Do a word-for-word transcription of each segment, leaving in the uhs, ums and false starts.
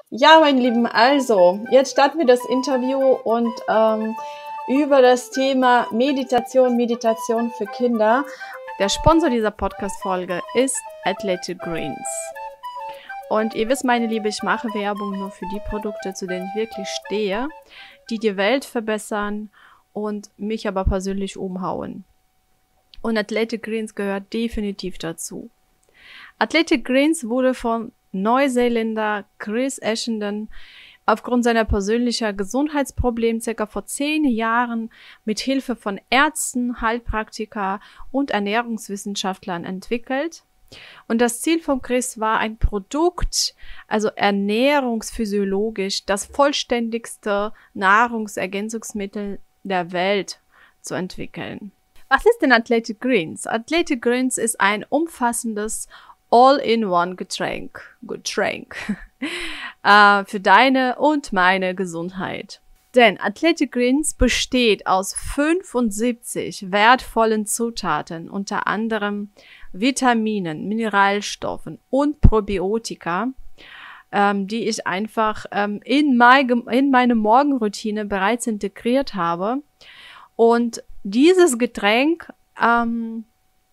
Ja, meine Lieben, also, jetzt starten wir das Interview und ähm, über das Thema Meditation, Meditation für Kinder. Der Sponsor dieser Podcast-Folge ist Athletic Greens. Und ihr wisst, meine Liebe, ich mache Werbung nur für die Produkte, zu denen ich wirklich stehe, die die Welt verbessern und mich aber persönlich umhauen. Und Athletic Greens gehört definitiv dazu. Athletic Greens wurde von Neuseeländer Chris Ashenden aufgrund seiner persönlichen Gesundheitsprobleme circa vor zehn Jahren mit Hilfe von Ärzten, Heilpraktiker und Ernährungswissenschaftlern entwickelt. Und das Ziel von Chris war, ein Produkt, also ernährungsphysiologisch das vollständigste Nahrungsergänzungsmittel der Welt zu entwickeln. Was ist denn Athletic Greens? Athletic Greens ist ein umfassendes All-in-One-Getränk, Getränk, äh, für deine und meine Gesundheit. Denn Athletic Greens besteht aus fünfundsiebzig wertvollen Zutaten, unter anderem Vitaminen, Mineralstoffen und Probiotika, ähm, die ich einfach ähm, in, mein, in meine Morgenroutine bereits integriert habe. Und dieses Getränk ähm,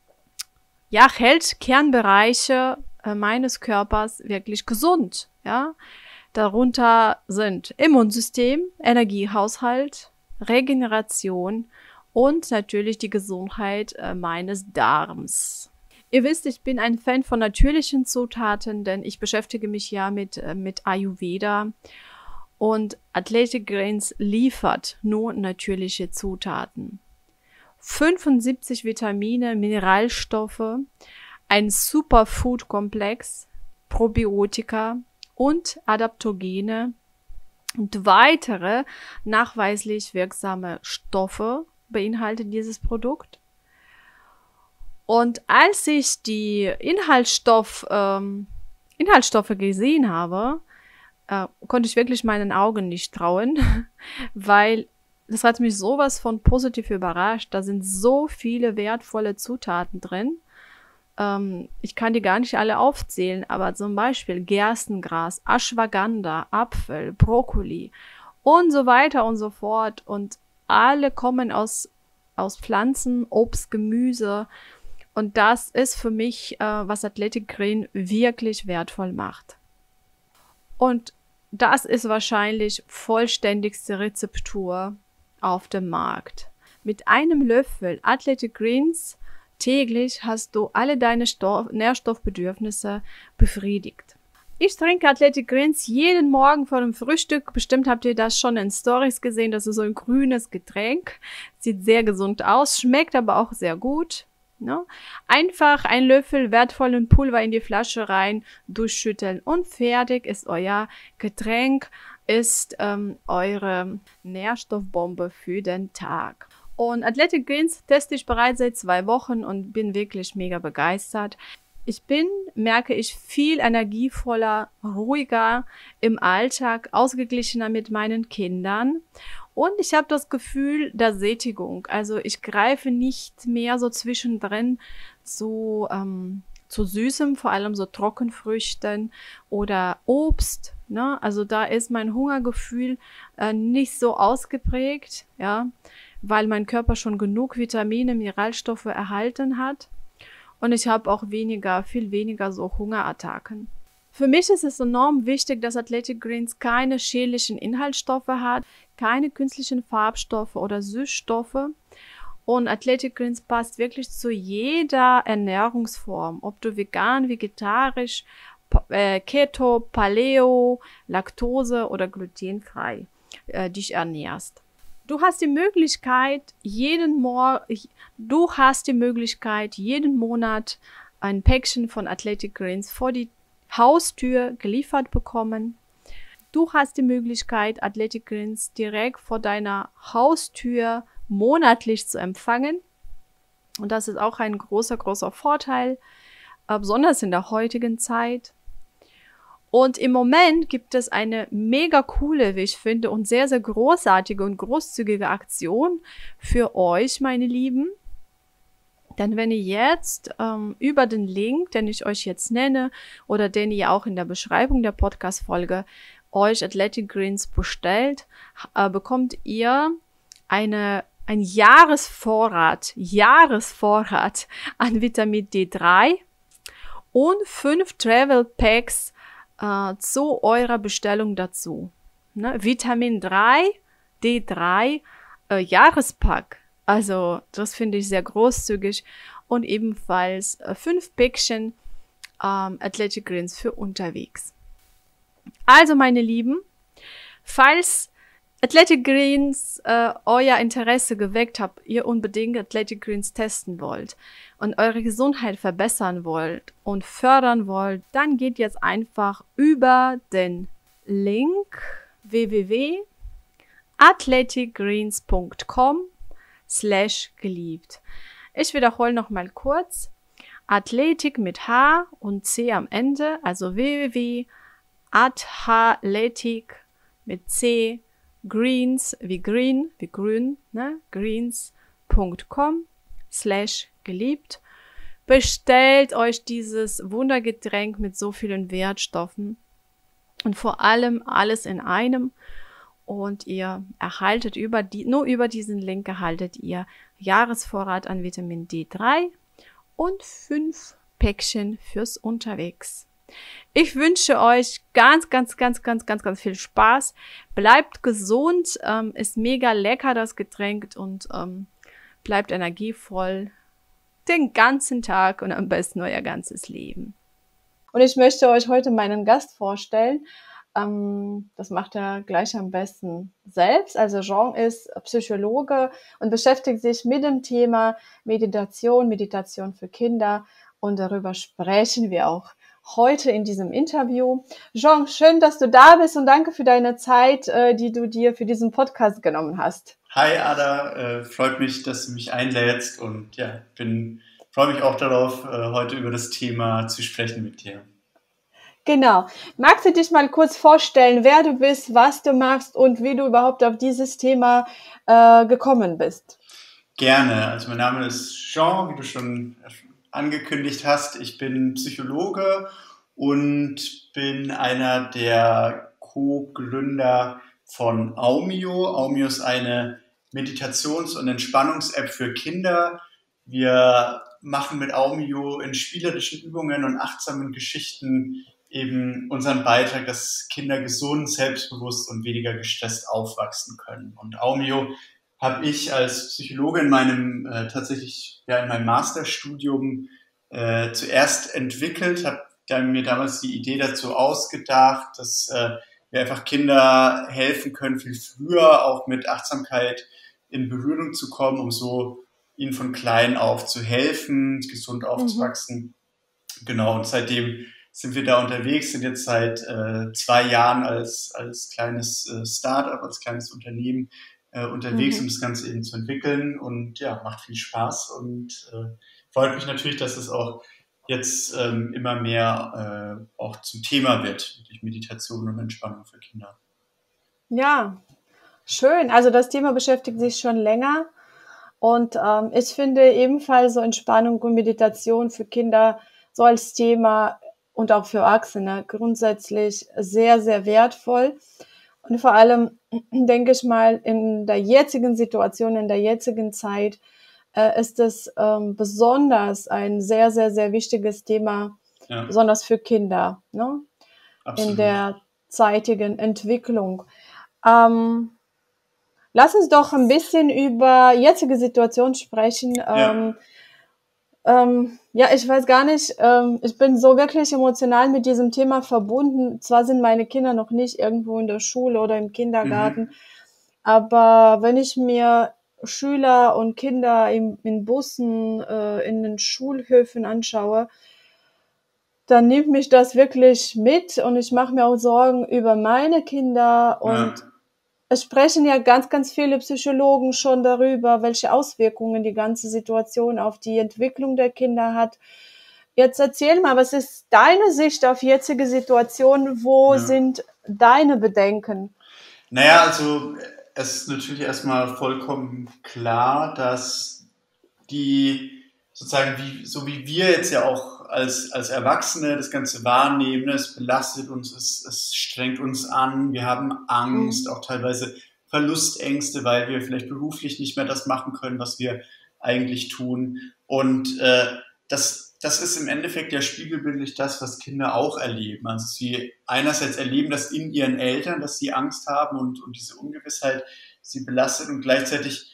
ja, hält Kernbereiche äh, meines Körpers wirklich gesund. Ja? Darunter sind Immunsystem, Energiehaushalt, Regeneration und natürlich die Gesundheit äh, meines Darms. Ihr wisst, ich bin ein Fan von natürlichen Zutaten, denn ich beschäftige mich ja mit, äh, mit Ayurveda. Und Athletic Greens liefert nur natürliche Zutaten. fünfundsiebzig Vitamine, Mineralstoffe, ein Superfood-Komplex, Probiotika und Adaptogene und weitere nachweislich wirksame Stoffe beinhaltet dieses Produkt. Und als ich die Inhaltsstoff, ähm, Inhaltsstoffe gesehen habe, äh, konnte ich wirklich meinen Augen nicht trauen, weil das hat mich sowas von positiv überrascht. Da sind so viele wertvolle Zutaten drin. Ähm, ich kann die gar nicht alle aufzählen, aber zum Beispiel Gerstengras, Ashwagandha, Apfel, Brokkoli und so weiter und so fort. Und alle kommen aus, aus Pflanzen, Obst, Gemüse. Und das ist für mich, äh, was Athletic Greens wirklich wertvoll macht. Und das ist wahrscheinlich vollständigste Rezeptur auf dem Markt. Mit einem Löffel Athletic Greens täglich hast du alle deine Stoff- Nährstoffbedürfnisse befriedigt. Ich trinke Athletic Greens jeden Morgen vor dem Frühstück. Bestimmt habt ihr das schon in Stories gesehen. Das ist so ein grünes Getränk. Sieht sehr gesund aus, schmeckt aber auch sehr gut. Ne? Einfach ein Löffel wertvollen Pulver in die Flasche rein, durchschütteln und fertig ist euer Getränk, ist ähm, eure Nährstoffbombe für den Tag. Und Athletic Greens teste ich bereits seit zwei Wochen und bin wirklich mega begeistert. Ich bin, merke ich, viel energievoller, ruhiger im Alltag, ausgeglichener mit meinen Kindern. Und ich habe das Gefühl der Sättigung. Also ich greife nicht mehr so zwischendrin zu, ähm, zu Süßem, vor allem so Trockenfrüchten oder Obst. Ne? Also da ist mein Hungergefühl äh, nicht so ausgeprägt, ja, weil mein Körper schon genug Vitamine, Mineralstoffe erhalten hat. Und ich habe auch weniger, viel weniger so Hungerattacken. Für mich ist es enorm wichtig, dass Athletic Greens keine schädlichen Inhaltsstoffe hat, keine künstlichen Farbstoffe oder Süßstoffe. Und Athletic Greens passt wirklich zu jeder Ernährungsform, ob du vegan, vegetarisch, äh, Keto, Paleo, Laktose oder glutenfrei äh, dich ernährst. Du hast die Möglichkeit, jeden Mo- du hast die Möglichkeit, jeden Monat ein Päckchen von Athletic Greens vor die Haustür geliefert bekommen. Du hast die Möglichkeit, Athletic Greens direkt vor deiner Haustür monatlich zu empfangen. Und das ist auch ein großer, großer Vorteil, besonders in der heutigen Zeit. Und im Moment gibt es eine mega coole, wie ich finde, und sehr, sehr großartige und großzügige Aktion für euch, meine Lieben. Denn wenn ihr jetzt ähm, über den Link, den ich euch jetzt nenne, oder den ihr auch in der Beschreibung der Podcast-Folge euch Athletic Greens bestellt, äh, bekommt ihr eine ein Jahresvorrat, Jahresvorrat an Vitamin D drei und fünf Travel Packs äh, zu eurer Bestellung dazu. Ne? Vitamin drei, D drei, äh, Jahrespack. Also das finde ich sehr großzügig. Und ebenfalls äh, fünf Päckchen ähm, Athletic Greens für unterwegs. Also meine Lieben, falls Athletic Greens äh, euer Interesse geweckt habt, ihr unbedingt Athletic Greens testen wollt und eure Gesundheit verbessern wollt und fördern wollt, dann geht jetzt einfach über den Link w w w punkt athleticgreens punkt com slash geliebt. Ich wiederhole noch mal kurz. Athletic mit H und C am Ende, also w w w punkt athletic mit C Greens wie green, wie grün, ne? greens punkt com slash geliebt. Bestellt euch dieses Wundergetränk mit so vielen Wertstoffen und vor allem alles in einem und ihr erhaltet über die, nur über diesen Link erhaltet ihr Jahresvorrat an Vitamin D drei und fünf Päckchen fürs Unterwegs. Ich wünsche euch ganz, ganz, ganz, ganz, ganz, ganz viel Spaß. Bleibt gesund, ähm, ist mega lecker das Getränk und ähm, bleibt energievoll den ganzen Tag und am besten euer ganzes Leben. Und ich möchte euch heute meinen Gast vorstellen. Ähm, das macht er gleich am besten selbst. Also Jean ist Psychologe und beschäftigt sich mit dem Thema Meditation, Meditation für Kinder und darüber sprechen wir auch heute in diesem Interview. Jean, schön, dass du da bist und danke für deine Zeit, äh, die du dir für diesen Podcast genommen hast. Hi Ada, äh, freut mich, dass du mich einlädst und ja, bin freue mich auch darauf, äh, heute über das Thema zu sprechen mit dir. Genau. Magst du dich mal kurz vorstellen, wer du bist, was du machst und wie du überhaupt auf dieses Thema äh, gekommen bist? Gerne. Also mein Name ist Jean, wie du schon angekündigt hast. Ich bin Psychologe und bin einer der Co-Gründer von Aumio. Aumio ist eine Meditations- und Entspannungs-App für Kinder. Wir machen mit Aumio in spielerischen Übungen und achtsamen Geschichten eben unseren Beitrag, dass Kinder gesund, selbstbewusst und weniger gestresst aufwachsen können. Und Aumio habe ich als Psychologe in meinem äh, tatsächlich ja in meinem Masterstudium äh, zuerst entwickelt, habe dann mir damals die Idee dazu ausgedacht, dass äh, wir einfach Kinder helfen können, viel früher auch mit Achtsamkeit in Berührung zu kommen, um so ihnen von klein auf zu helfen, gesund aufzuwachsen. Mhm. Genau, und seitdem sind wir da unterwegs, sind jetzt seit äh, zwei Jahren als, als kleines äh, Start-up, als kleines Unternehmen äh, unterwegs, mhm. um das Ganze eben zu entwickeln und ja, macht viel Spaß und äh, freut mich natürlich, dass es auch jetzt ähm, immer mehr äh, auch zum Thema wird, durch Meditation und Entspannung für Kinder. Ja, schön. Also das Thema beschäftigt sich schon länger und ähm, ich finde ebenfalls so Entspannung und Meditation für Kinder so als Thema und auch für Erwachsene grundsätzlich sehr, sehr wertvoll. Und vor allem, denke ich mal, in der jetzigen Situation, in der jetzigen Zeit äh, ist es ähm, besonders ein sehr, sehr, sehr wichtiges Thema, ja. Besonders für Kinder, ne? In der zeitigen Entwicklung. Ähm, lass uns doch ein bisschen über jetzige Situation sprechen. Ja. Ähm, Ähm, ja, ich weiß gar nicht, ähm, ich bin so wirklich emotional mit diesem Thema verbunden. Zwar sind meine Kinder noch nicht irgendwo in der Schule oder im Kindergarten, mhm. aber wenn ich mir Schüler und Kinder im, in Bussen, äh, in den Schulhöfen anschaue, dann nimmt mich das wirklich mit und ich mache mir auch Sorgen über meine Kinder und ja. Es sprechen ja ganz, ganz viele Psychologen schon darüber, welche Auswirkungen die ganze Situation auf die Entwicklung der Kinder hat. Jetzt erzähl mal, was ist deine Sicht auf jetzige Situation? Wo ja. sind deine Bedenken? Naja, also es ist natürlich erstmal vollkommen klar, dass die sozusagen, wie, so wie wir jetzt ja auch als, als Erwachsene das Ganze wahrnehmen, es belastet uns, es, es strengt uns an, wir haben Angst, Mhm. auch teilweise Verlustängste, weil wir vielleicht beruflich nicht mehr das machen können, was wir eigentlich tun. Und äh, das, das ist im Endeffekt ja spiegelbildlich das, was Kinder auch erleben. Also sie einerseits erleben das in ihren Eltern, dass sie Angst haben und, und diese Ungewissheit sie belastet, und gleichzeitig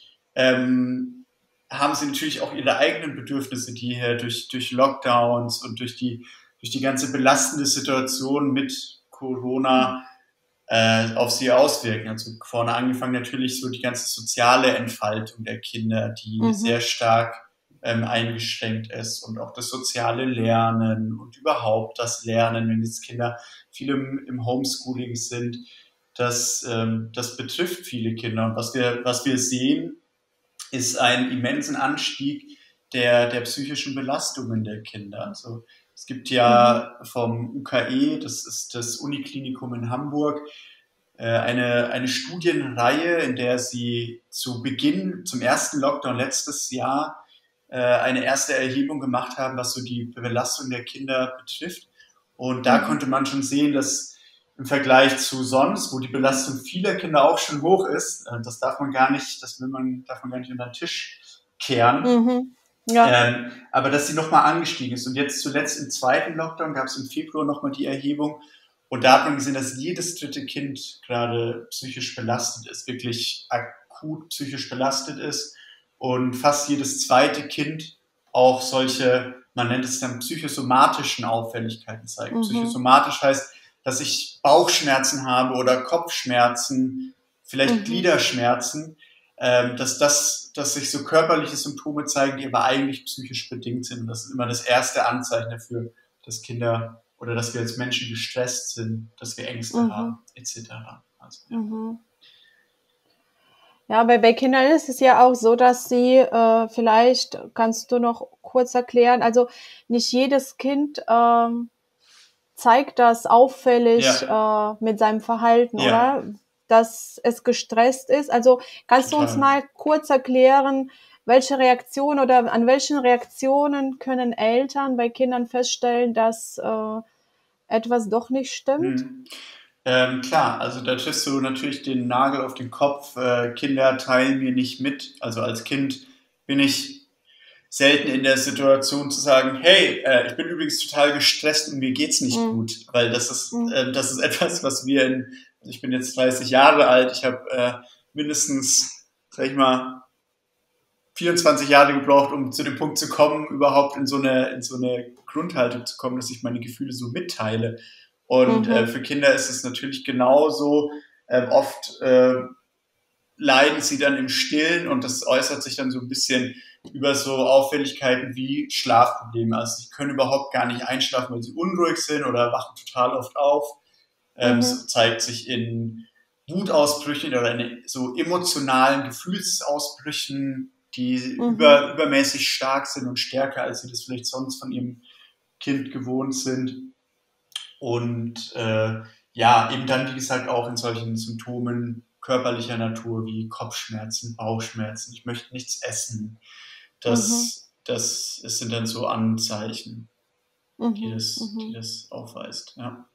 ähm, haben sie natürlich auch ihre eigenen Bedürfnisse, die hier durch, durch Lockdowns und durch die, durch die ganze belastende Situation mit Mhm. Corona äh, auf sie auswirken. Also vorne angefangen natürlich so die ganze soziale Entfaltung der Kinder, die sehr Mhm. stark ähm, eingeschränkt ist, und auch das soziale Lernen und überhaupt das Lernen, wenn jetzt Kinder viel im, im Homeschooling sind, das, ähm, das betrifft viele Kinder. Und was wir, was wir sehen, ist einen immensen Anstieg der, der psychischen Belastungen der Kinder. Also es gibt Mhm. ja vom U K E, das ist das Uniklinikum in Hamburg, äh, eine, eine Studienreihe, in der sie zu Beginn, zum ersten Lockdown letztes Jahr, äh, eine erste Erhebung gemacht haben, was so die Belastung der Kinder betrifft. Und da Mhm. konnte man schon sehen, dass im Vergleich zu sonst, wo die Belastung vieler Kinder auch schon hoch ist, äh, das darf man gar nicht, das will man, darf man gar nicht unter den Tisch kehren, Mhm. Ja. ähm, aber dass sie nochmal angestiegen ist. Und jetzt zuletzt im zweiten Lockdown gab es im Februar nochmal die Erhebung. Und da hat man gesehen, dass jedes dritte Kind gerade psychisch belastet ist, wirklich akut psychisch belastet ist. Und fast jedes zweite Kind auch solche, man nennt es dann psychosomatischen Auffälligkeiten zeigt. Mhm. Psychosomatisch heißt, dass ich Bauchschmerzen habe oder Kopfschmerzen, vielleicht Mhm. Gliederschmerzen, ähm, dass, das, dass sich so körperliche Symptome zeigen, die aber eigentlich psychisch bedingt sind. Und das ist immer das erste Anzeichen dafür, dass Kinder oder dass wir als Menschen gestresst sind, dass wir Ängste Mhm. haben, et cetera. Also, ja. Mhm. Ja, bei, bei Kindern ist es ja auch so, dass sie, äh, vielleicht kannst du noch kurz erklären, also nicht jedes Kind ähm, zeigt das auffällig Ja, äh, mit seinem Verhalten, ja, oder? Dass es gestresst ist. Also kannst du uns total. mal kurz erklären, welche Reaktionen oder an welchen Reaktionen können Eltern bei Kindern feststellen, dass äh, etwas doch nicht stimmt? Hm. Ähm, klar, also da triffst du natürlich den Nagel auf den Kopf. Äh, Kinder teilen mir nicht mit. Also als Kind bin ich selten in der Situation zu sagen, hey, äh, ich bin übrigens total gestresst und mir geht's nicht Mhm. gut, weil das ist, Mhm. äh, das ist etwas, was wir in, also ich bin jetzt dreißig Jahre alt, ich habe äh, mindestens, sag ich mal, vierundzwanzig Jahre gebraucht, um zu dem Punkt zu kommen, überhaupt in so eine, in so eine Grundhaltung zu kommen, dass ich meine Gefühle so mitteile. Und äh, Mhm. für Kinder ist es natürlich genauso. Ähm, oft äh, leiden sie dann im Stillen, und das äußert sich dann so ein bisschen über so Auffälligkeiten wie Schlafprobleme. Also sie können überhaupt gar nicht einschlafen, weil sie unruhig sind oder wachen total oft auf. Ähm, es Mhm. zeigt sich in Wutausbrüchen oder in so emotionalen Gefühlsausbrüchen, die Mhm. über, übermäßig stark sind und stärker, als sie das vielleicht sonst von ihrem Kind gewohnt sind. Und äh, ja, eben dann, wie gesagt, auch in solchen Symptomen körperlicher Natur wie Kopfschmerzen, Bauchschmerzen, ich möchte nichts essen. Mhm. Das, das, das sind dann so Anzeichen, die Mhm. das, die Mhm. das aufweist. Ja.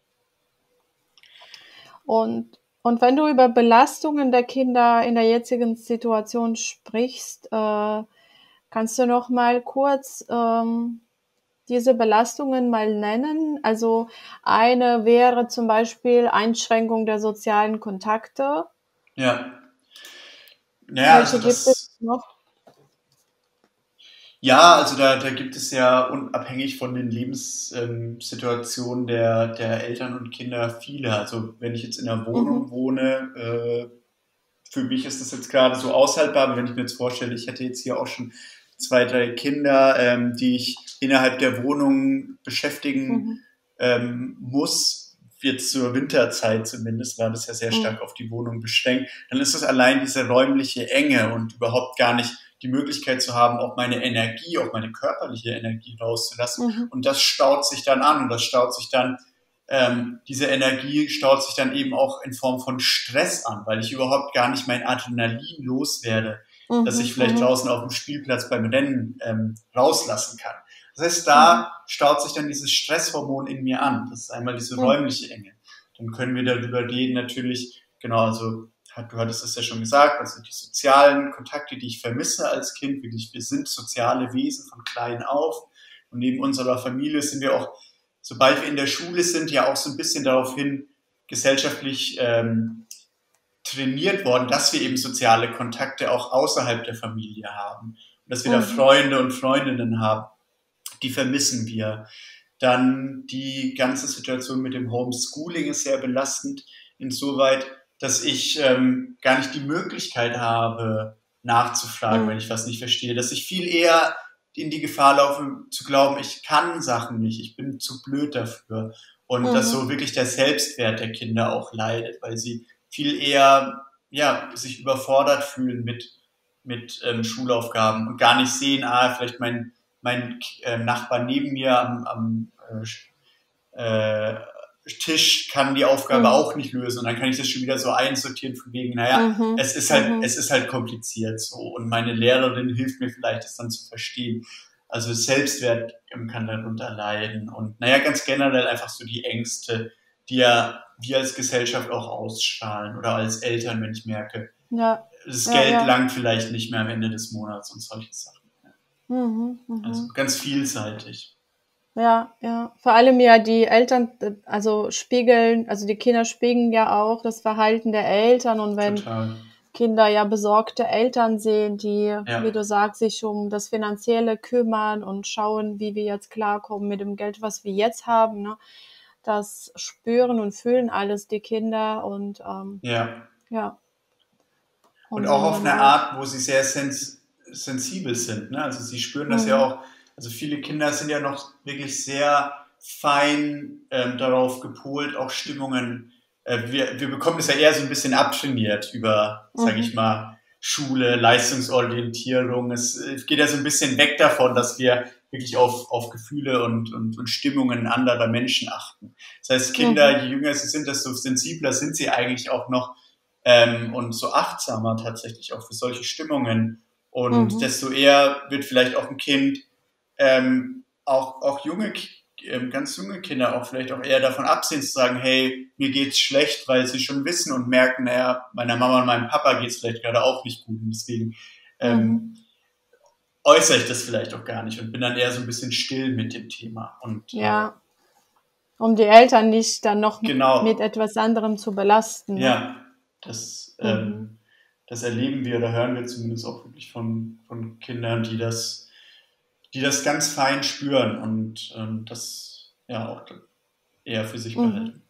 Und, und wenn du über Belastungen der Kinder in der jetzigen Situation sprichst, äh, kannst du noch mal kurz ähm, diese Belastungen mal nennen? Also eine wäre zum Beispiel Einschränkung der sozialen Kontakte. Ja. Naja, also Welche gibt es das, noch? ja, also da, da gibt es ja unabhängig von den Lebenssituationen der, der Eltern und Kinder viele. Also wenn ich jetzt in einer Wohnung Mhm. wohne, äh, für mich ist das jetzt gerade so aushaltbar, aber wenn ich mir jetzt vorstelle, ich hätte jetzt hier auch schon zwei, drei Kinder, ähm, die ich innerhalb der Wohnung beschäftigen Mhm. ähm, muss, jetzt zur Winterzeit zumindest, war das ja sehr Mhm. stark auf die Wohnung beschränkt, dann ist es allein diese räumliche Enge und überhaupt gar nicht die Möglichkeit zu haben, auch meine Energie, auch meine körperliche Energie rauszulassen. Mhm. Und das staut sich dann an, und das staut sich dann ähm, diese Energie staut sich dann eben auch in Form von Stress an, weil ich überhaupt gar nicht mein Adrenalin loswerde, das ich Mhm. vielleicht Mhm. draußen auf dem Spielplatz beim Rennen ähm, rauslassen kann. Das heißt, da staut sich dann dieses Stresshormon in mir an. Das ist einmal diese räumliche Enge. Dann können wir darüber reden, natürlich, genau, also du hattest es ja schon gesagt, also die sozialen Kontakte, die ich vermisse als Kind, wirklich, wir sind soziale Wesen von klein auf. Und neben unserer Familie sind wir auch, sobald wir in der Schule sind, ja auch so ein bisschen daraufhin gesellschaftlich ähm, trainiert worden, dass wir eben soziale Kontakte auch außerhalb der Familie haben. Und dass wir mhm. da Freunde und Freundinnen haben. Die vermissen wir. Dann die ganze Situation mit dem Homeschooling ist sehr belastend, insoweit, dass ich ähm, gar nicht die Möglichkeit habe, nachzufragen, mhm. wenn ich was nicht verstehe. Dass ich viel eher in die Gefahr laufe, zu glauben, ich kann Sachen nicht, ich bin zu blöd dafür. Und mhm. dass so wirklich der Selbstwert der Kinder auch leidet, weil sie viel eher ja, sich überfordert fühlen mit, mit ähm, Schulaufgaben und gar nicht sehen, ah, vielleicht mein, mein äh, Nachbar neben mir am, am äh, Tisch kann die Aufgabe mhm. auch nicht lösen und dann kann ich das schon wieder so einsortieren von wegen, naja, mhm. es ist halt, mhm. es ist halt kompliziert so und meine Lehrerin hilft mir vielleicht, das dann zu verstehen. Also Selbstwert kann darunter leiden und naja, ganz generell einfach so die Ängste, die ja wir als Gesellschaft auch ausstrahlen oder als Eltern, wenn ich merke, ja. das ja, Geld ja. langt vielleicht nicht mehr am Ende des Monats und solche Sachen. Mhm, mh. Also ganz vielseitig. Ja, ja. Vor allem ja die Eltern, also spiegeln, also die Kinder spiegeln ja auch das Verhalten der Eltern und wenn Total. Kinder ja besorgte Eltern sehen, die, ja. wie du sagst, sich um das Finanzielle kümmern und schauen, wie wir jetzt klarkommen mit dem Geld, was wir jetzt haben, ne? Das spüren und fühlen alles die Kinder und ähm, ja. ja. Und, und auch auf eine Art, wo sie sehr sens- sensibel sind, ne? Also sie spüren das mhm. ja auch. Also viele Kinder sind ja noch wirklich sehr fein ähm, darauf gepolt, auch Stimmungen. Äh, wir, wir bekommen es ja eher so ein bisschen abtrainiert über, mhm. sage ich mal, Schule, Leistungsorientierung. Es, es geht ja so ein bisschen weg davon, dass wir wirklich auf, auf Gefühle und, und, und Stimmungen anderer Menschen achten. Das heißt, Kinder, mhm. je jünger sie sind, desto sensibler sind sie eigentlich auch noch ähm, und so achtsamer tatsächlich auch für solche Stimmungen. Und mhm. desto eher wird vielleicht auch ein Kind Ähm, auch, auch junge, ähm, ganz junge Kinder auch vielleicht auch eher davon absehen zu sagen, hey, mir geht's schlecht, weil sie schon wissen und merken, naja, meiner Mama und meinem Papa geht's vielleicht gerade auch nicht gut und deswegen ähm, mhm. äußere ich das vielleicht auch gar nicht und bin dann eher so ein bisschen still mit dem Thema. Und, ja, äh, um die Eltern nicht dann noch genau. mit etwas anderem zu belasten. Ne? Ja, das, mhm. ähm, das erleben wir oder hören wir zumindest auch wirklich von, von Kindern, die das die das ganz fein spüren und ähm, das ja auch eher für sich mhm. behalten.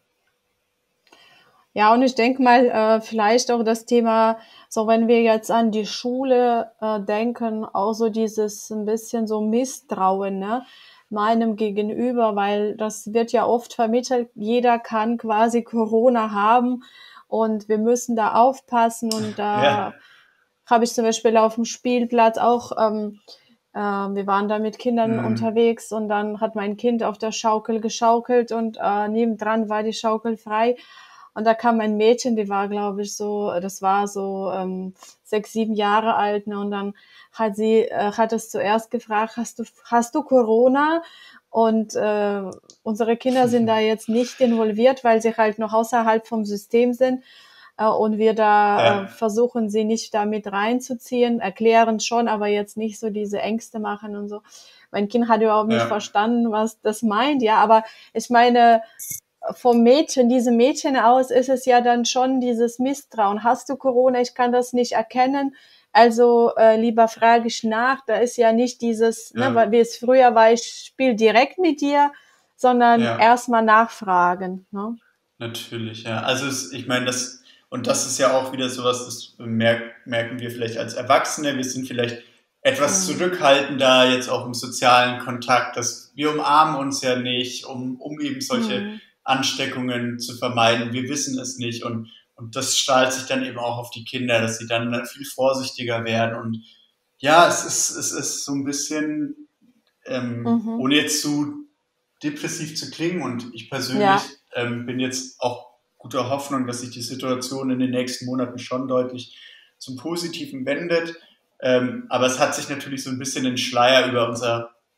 Ja, und ich denke mal, äh, vielleicht auch das Thema, so wenn wir jetzt an die Schule äh, denken, auch so dieses ein bisschen so Misstrauen, ne, meinem Gegenüber, weil das wird ja oft vermittelt, jeder kann quasi Corona haben und wir müssen da aufpassen und da ja. habe ich zum Beispiel auf dem Spielplatz auch ähm, Uh, wir waren da mit Kindern mhm. unterwegs und dann hat mein Kind auf der Schaukel geschaukelt und uh, nebendran war die Schaukel frei und da kam ein Mädchen, die war glaube ich so, das war so ähm, sechs, sieben Jahre alt, ne? Und dann hat sie, äh, hat es zuerst gefragt, hast du, hast du Corona? Und äh, unsere Kinder sind da jetzt nicht involviert, weil sie halt noch außerhalb vom System sind. Und wir da ja. äh, versuchen, sie nicht da mit reinzuziehen, erklären schon, aber jetzt nicht so diese Ängste machen und so. Mein Kind hat überhaupt nicht ja. verstanden, was das meint, ja, aber ich meine, vom Mädchen, diesem Mädchen aus ist es ja dann schon dieses Misstrauen. Hast du Corona? Ich kann das nicht erkennen. Also äh, lieber frage ich nach. Da ist ja nicht dieses, ja. ne, wie es früher war, ich spiele direkt mit dir, sondern ja. erstmal nachfragen. Ne? Natürlich, ja. Also es, ich meine, das und das ist ja auch wieder sowas, das merk, merken wir vielleicht als Erwachsene. Wir sind vielleicht etwas mhm. zurückhaltender jetzt auch im sozialen Kontakt. Dass wir umarmen uns ja nicht, um, um eben solche mhm. Ansteckungen zu vermeiden. Wir wissen es nicht und, und das strahlt sich dann eben auch auf die Kinder, dass sie dann viel vorsichtiger werden. Und ja, es ist, es ist so ein bisschen, ähm, mhm. ohne jetzt zu depressiv zu klingen und ich persönlich ja. ähm, bin jetzt auch guter Hoffnung, dass sich die Situation in den nächsten Monaten schon deutlich zum Positiven wendet. Ähm, aber es hat sich natürlich so ein bisschen den Schleier über unser,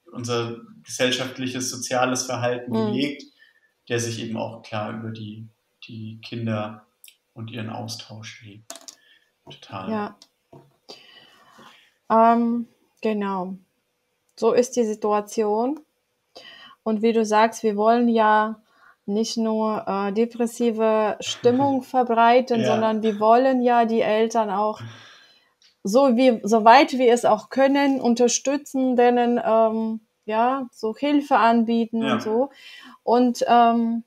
unser gesellschaftliches, soziales Verhalten Mhm. gelegt, der sich eben auch klar über die, die Kinder und ihren Austausch legt. Total. Ja, ähm, genau. So ist die Situation. Und wie du sagst, wir wollen ja nicht nur äh, depressive Stimmung verbreiten, Ja, sondern wir wollen ja die Eltern auch so wie, soweit wir es auch können, unterstützen, denen ähm, ja so Hilfe anbieten und ja, so. Und ähm,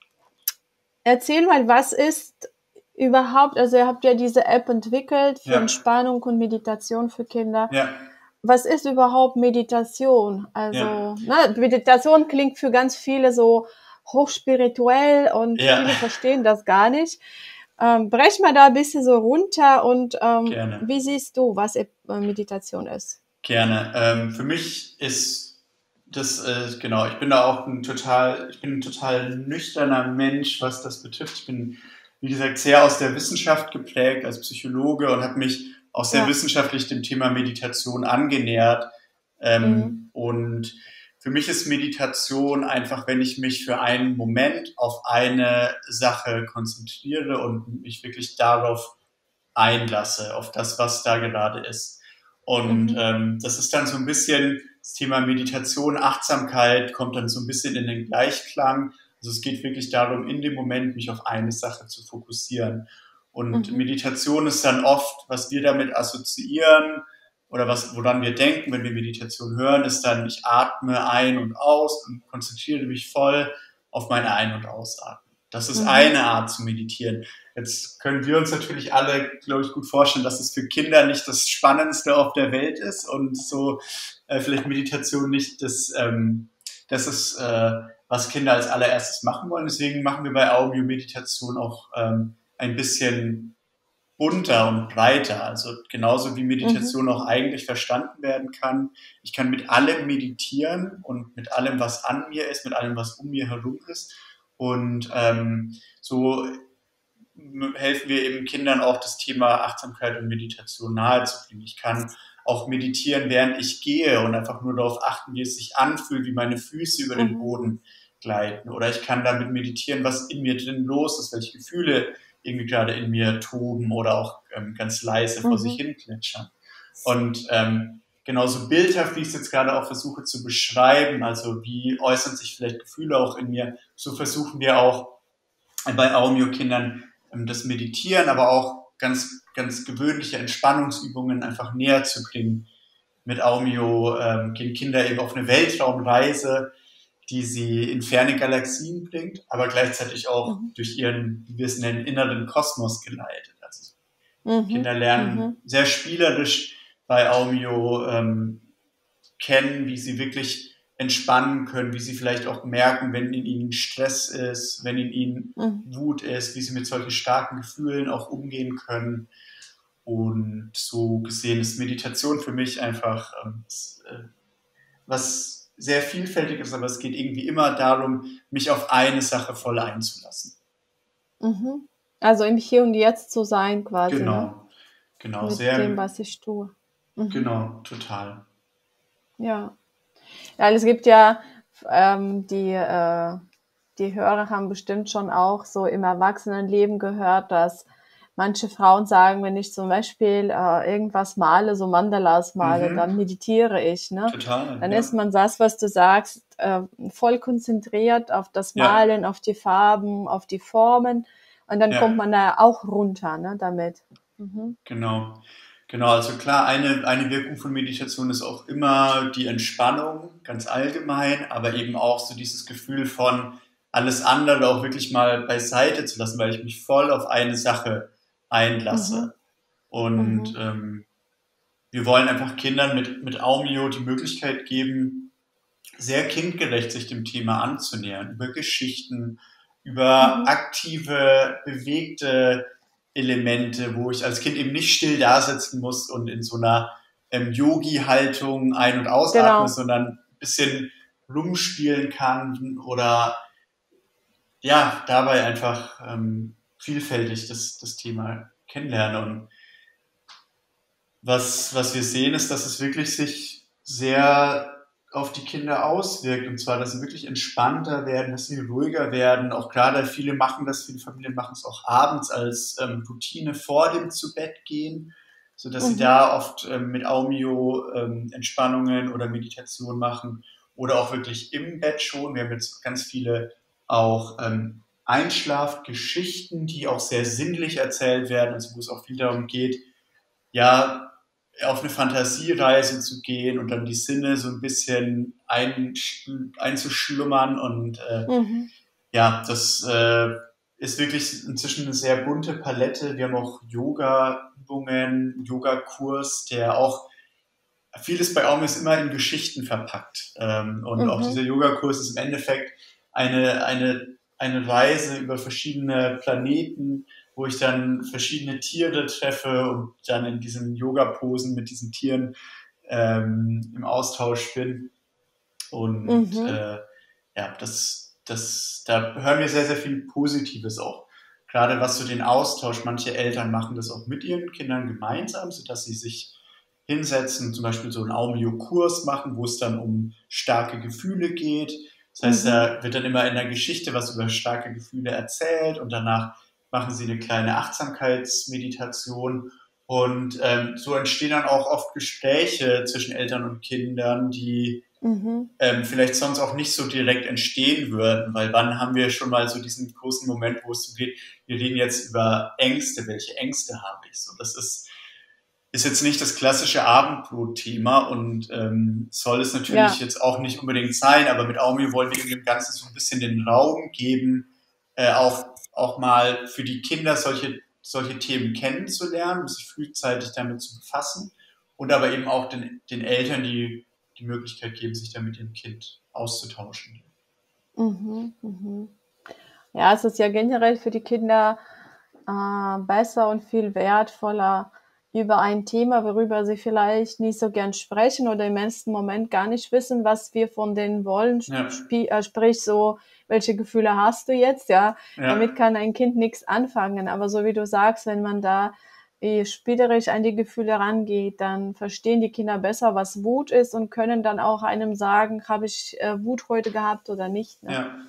erzähl mal, was ist überhaupt, also ihr habt ja diese App entwickelt für ja, Entspannung und Meditation für Kinder. ja, Was ist überhaupt Meditation? ja, Also, ne, Meditation klingt für ganz viele so hochspirituell und ja, viele verstehen das gar nicht. Ähm, brech mal da ein bisschen so runter und ähm, gerne. wie siehst du, was äh, Meditation ist? Gerne. Ähm, für mich ist das, äh, genau, ich bin da auch ein total, ich bin ein total nüchterner Mensch, was das betrifft. Ich bin, wie gesagt, sehr aus der Wissenschaft geprägt als Psychologe und habe mich auch sehr Ja. wissenschaftlich dem Thema Meditation angenähert. Mhm. Ähm, und für mich ist Meditation einfach, wenn ich mich für einen Moment auf eine Sache konzentriere und mich wirklich darauf einlasse, auf das, was da gerade ist. Und Mhm. ähm, das ist dann so ein bisschen das Thema Meditation, Achtsamkeit kommt dann so ein bisschen in den Gleichklang. Also es geht wirklich darum, in dem Moment mich auf eine Sache zu fokussieren. Und Mhm. Meditation ist dann oft, was wir damit assoziieren oder was, woran wir denken, wenn wir Meditation hören, ist dann, ich atme ein und aus und konzentriere mich voll auf mein Ein- und Ausatmen. Das ist Mhm. eine Art zu meditieren. Jetzt können wir uns natürlich alle, glaube ich, gut vorstellen, dass es für Kinder nicht das Spannendste auf der Welt ist und so äh, vielleicht Meditation nicht das, ähm, das ist, äh, was Kinder als allererstes machen wollen. Deswegen machen wir bei Audio Meditation auch ähm, ein bisschen bunter und breiter. Also genauso wie Mhm. Meditation auch eigentlich verstanden werden kann. Ich kann mit allem meditieren und mit allem, was an mir ist, mit allem, was um mir herum ist. Und ähm, so helfen wir eben Kindern auch das Thema Achtsamkeit und Meditation nahezubringen. Ich kann auch meditieren, während ich gehe und einfach nur darauf achten, wie es sich anfühlt, wie meine Füße über den Mhm. Boden gleiten. Oder ich kann damit meditieren, was in mir drin los ist, welche Gefühle irgendwie gerade in mir toben oder auch ähm, ganz leise vor sich Mhm. hin plätschern. Und ähm, genauso bildhaft, wie ich es jetzt gerade auch versuche zu beschreiben, also wie äußern sich vielleicht Gefühle auch in mir, so versuchen wir auch bei Aumio-Kindern ähm, das Meditieren, aber auch ganz, ganz gewöhnliche Entspannungsübungen einfach näher zu bringen. Mit Aumio ähm, gehen Kinder eben auf eine Weltraumreise, die sie in ferne Galaxien bringt, aber gleichzeitig auch Mhm. durch ihren, wie wir es nennen, inneren Kosmos geleitet. Also Mhm. Kinder lernen Mhm. sehr spielerisch bei Aumio ähm, kennen, wie sie wirklich entspannen können, wie sie vielleicht auch merken, wenn in ihnen Stress ist, wenn in ihnen Mhm. Wut ist, wie sie mit solchen starken Gefühlen auch umgehen können. Und so gesehen ist Meditation für mich einfach ähm, was sehr vielfältig ist, aber es geht irgendwie immer darum, mich auf eine Sache voll einzulassen. Mhm. Also im Hier und Jetzt zu sein quasi, ne? Genau, genau, Mit dem, sehr, was ich tue. Mhm. genau, total. Ja. Ja, es gibt ja ähm, die, äh, die Hörer haben bestimmt schon auch so im Erwachsenenleben gehört, dass manche Frauen sagen, wenn ich zum Beispiel äh, irgendwas male, so Mandalas male, dann Mhm, meditiere ich, ne? total, Dann ist ja. man das, was du sagst, äh, voll konzentriert auf das Ja, Malen, auf die Farben, auf die Formen und dann kommt ja. man da auch runter, ne, damit. Mhm. Genau. Genau, also klar, eine, eine Wirkung von Meditation ist auch immer die Entspannung, ganz allgemein, aber eben auch so dieses Gefühl von alles andere auch wirklich mal beiseite zu lassen, weil ich mich voll auf eine Sache Mhm. einlasse. Und Mhm. ähm, wir wollen einfach Kindern mit, mit Aumio die Möglichkeit geben, sehr kindgerecht sich dem Thema anzunähern, über Geschichten, über Mhm. aktive, bewegte Elemente, wo ich als Kind eben nicht still da sitzen muss und in so einer ähm, Yogi-Haltung ein- und ausatme, Genau. sondern ein bisschen rumspielen kann oder ja, dabei einfach ähm, vielfältig das, das Thema kennenlerne. Und was, was wir sehen, ist, dass es wirklich sich sehr auf die Kinder auswirkt. Und zwar, dass sie wirklich entspannter werden, dass sie ruhiger werden. Auch gerade viele machen das, viele Familien machen es auch abends als ähm, Routine vor dem Zu-Bett-Gehen, sodass sie Mhm. da oft ähm, mit Aumio ähm, Entspannungen oder Meditation machen oder auch wirklich im Bett schon. Wir haben jetzt ganz viele auch ähm, Einschlafgeschichten, die auch sehr sinnlich erzählt werden, also wo es auch viel darum geht, ja, auf eine Fantasiereise zu gehen und dann die Sinne so ein bisschen ein, einzuschlummern. Und äh, Mhm. ja, das äh, ist wirklich inzwischen eine sehr bunte Palette. Wir haben auch Yoga-Übungen, Yogakurs, der auch vieles bei Aum ist immer in Geschichten verpackt. Ähm, und auch dieser Mhm. Yogakurs ist im Endeffekt eine, eine, eine Reise über verschiedene Planeten, wo ich dann verschiedene Tiere treffe und dann in diesen Yoga-Posen mit diesen Tieren ähm, im Austausch bin. Und Mhm. äh, ja, das, das, da hören wir sehr, sehr viel Positives auch. Gerade was so den Austausch, manche Eltern machen das auch mit ihren Kindern gemeinsam, sodass sie sich hinsetzen, zum Beispiel so einen Aumio-Kurs machen, wo es dann um starke Gefühle geht. Das heißt, Mhm. da wird dann immer in der Geschichte was über starke Gefühle erzählt und danach machen sie eine kleine Achtsamkeitsmeditation. Und ähm, so entstehen dann auch oft Gespräche zwischen Eltern und Kindern, die Mhm. ähm, vielleicht sonst auch nicht so direkt entstehen würden, weil wann haben wir schon mal so diesen großen Moment, wo es so geht, wir reden jetzt über Ängste, welche Ängste habe ich? So, das ist, ist jetzt nicht das klassische Abendbrotthema und ähm, soll es natürlich Ja. jetzt auch nicht unbedingt sein, aber mit Aumi wollen wir dem Ganzen so ein bisschen den Raum geben, äh, auch, auch mal für die Kinder solche, solche Themen kennenzulernen, sich frühzeitig damit zu befassen und aber eben auch den, den Eltern die, die Möglichkeit geben, sich da mit ihrem Kind auszutauschen. Mhm. Mhm. Ja, es ist ja generell für die Kinder äh, besser und viel wertvoller, über ein Thema, worüber sie vielleicht nicht so gern sprechen oder im ersten Moment gar nicht wissen, was wir von denen wollen, Ja, spie äh, sprich so, welche Gefühle hast du jetzt, ja, damit ja, kann ein Kind nichts anfangen, aber so wie du sagst, wenn man da äh, spielerisch an die Gefühle rangeht, dann verstehen die Kinder besser, was Wut ist und können dann auch einem sagen, habe ich äh, Wut heute gehabt oder nicht, ne? ja,